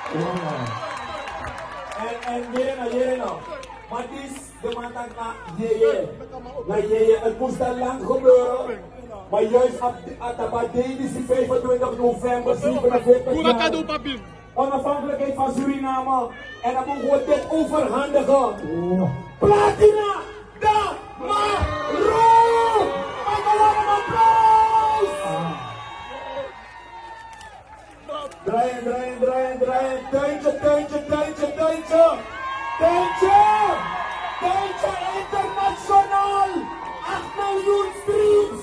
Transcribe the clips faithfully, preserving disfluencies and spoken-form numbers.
En, en Jerena, Jerena. Maar het is de man dat na Jeje. Na Jeje. Het moest al lang gebeuren. Maar juist op deze vijfentwintig november zevenenveertig jaar. Onafhankelijkheid van Suriname. En dan mogen we dit overhandigen. Platina Damaru! Maak een applaus! Draaien, draaien, draaien, draaien. Tuintje, tuintje, tuintje, tuintje. Tuintje! Tuintje internationaal! acht miljoen streams!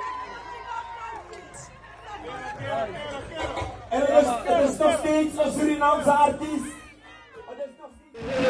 En het is, het is nog steeds een Surinaamse artiest. Het is nog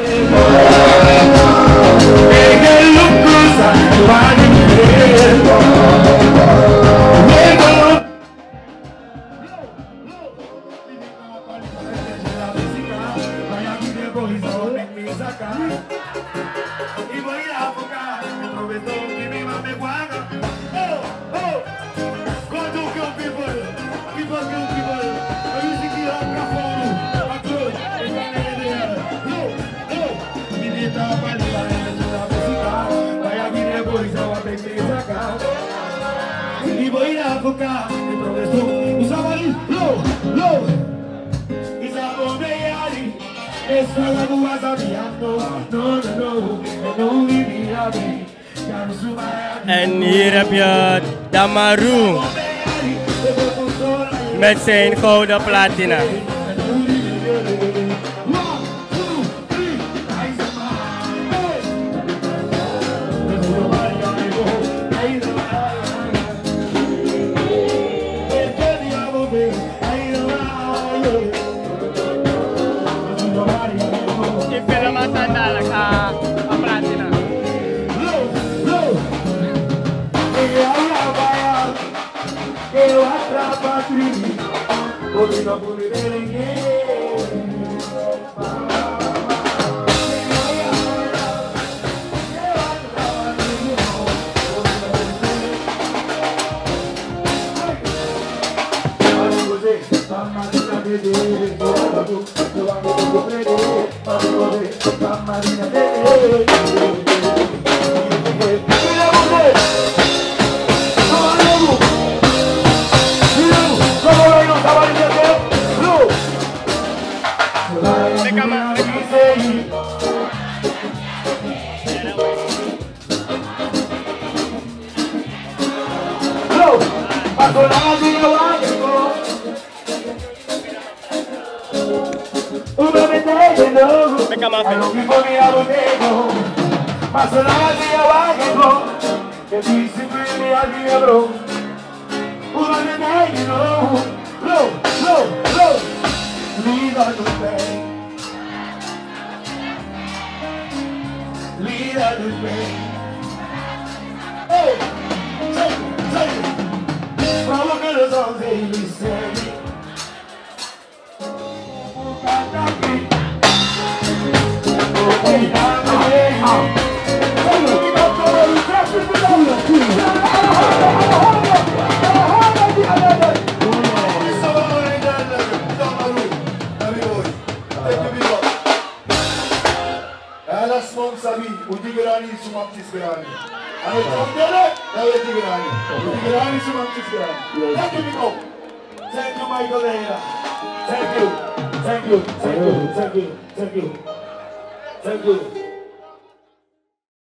En hier heb je Damaru met zijn gouden platina. Thank you, Michael Leira. Thank you. Thank you. Thank you. Thank you. Thank you. Thank you.